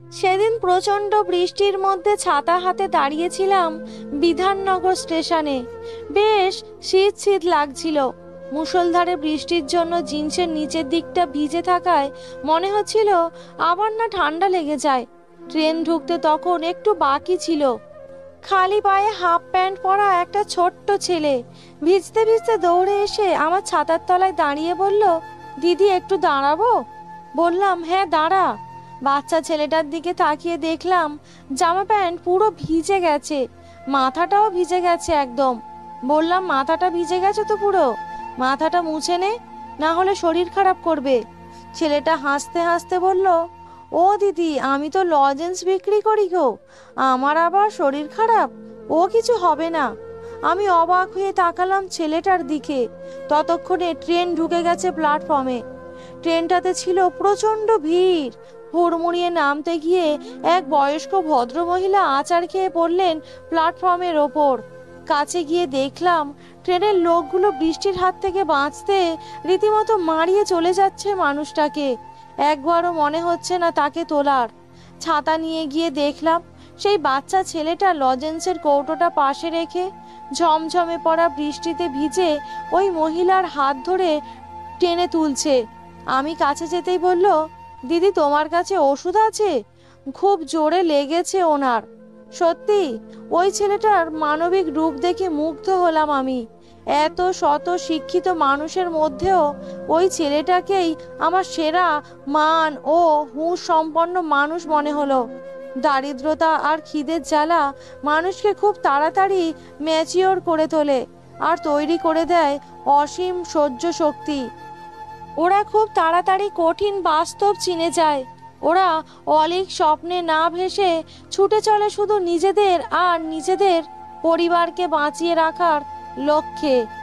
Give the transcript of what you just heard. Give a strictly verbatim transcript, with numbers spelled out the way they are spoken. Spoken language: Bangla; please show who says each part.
Speaker 1: সেদিন প্রচণ্ড বৃষ্টির মধ্যে ছাতা হাতে দাঁড়িয়েছিলাম বিধাননগর স্টেশনে। বেশ শীত শীত লাগছিল। মুষলধারে বৃষ্টির জন্য জিন্সের নিচের দিকটা ভিজে থাকায় মনে হচ্ছিল আবার না ঠান্ডা লেগে যায়। ট্রেন ঢুকতে তখন একটু বাকি ছিল। খালি পায়ে হাফ প্যান্ট পরা একটা ছোট্ট ছেলে ভিজতে ভিজতে দৌড়ে এসে আমার ছাতার তলায় দাঁড়িয়ে বলল, দিদি একটু দাঁড়াবো? বললাম, হ্যাঁ দাঁড়া। বাচ্চা ছেলেটার দিকে তাকিয়ে দেখলাম জামা প্যান্ট পুরো ভিজে গেছে, মাথাটাও ভিজে গেছে একদম। বললাম, মাথাটা ভিজে গেছে তো পুরো, মাথাটা মুছে নে, না হলে শরীর খারাপ করবে। ছেলেটা হাসতে হাসতে বলল, ও দিদি, আমি তো লজেন্স বিক্রি করি গো, আমার আবার শরীর খারাপ? ও কিছু হবে না। আমি অবাক হয়ে তাকালাম ছেলেটার দিকে। ততক্ষণে ট্রেন ঢুকে গেছে প্ল্যাটফর্মে। ট্রেনটাতে ছিল প্রচণ্ড ভিড়। হুড়মুড়িয়ে নামতে গিয়ে এক বয়স্ক ভদ্রমহিলা আছাড় খেয়ে পড়লেন প্ল্যাটফর্মের ওপর। কাছে গিয়ে দেখলাম ট্রেনের লোকগুলো বৃষ্টির হাত থেকে বাঁচতে রীতিমতো মারিয়ে চলে যাচ্ছে মানুষটাকে। একবারও মনে হচ্ছে না তাকে তোলার। ছাতা নিয়ে গিয়ে দেখলাম সেই বাচ্চা ছেলেটা লজেন্সের কৌটোটা পাশে রেখে ঝমঝমে পড়া বৃষ্টিতে ভিজে ওই মহিলার হাত ধরে টেনে তুলছে। আমি কাছে যেতেই বলল, দিদি তোমার কাছে ওষুধ আছে? খুব জোরে লেগেছে ওনার। সত্যি ওই ছেলেটার মানবিক রূপ দেখে মুগ্ধ হলাম আমি। এত শত শিক্ষিত মানুষের মধ্যেও ওই ছেলেটাকেই আমার সেরা মান ও হুঁশ সম্পন্ন মানুষ মনে হলো। দারিদ্রতা আর খিদের জ্বালা মানুষকে খুব তাড়াতাড়ি ম্যাচিওর করে তোলে আর তৈরি করে দেয় অসীম সহ্য শক্তি। ওরা খুব তাড়াতাড়ি কঠিন বাস্তব চিনে যায়। ওরা অলীক স্বপ্নে না ভেসে ছুটে চলে শুধু নিজেদের আর নিজেদের পরিবারকে বাঁচিয়ে রাখার লক্ষ্যে।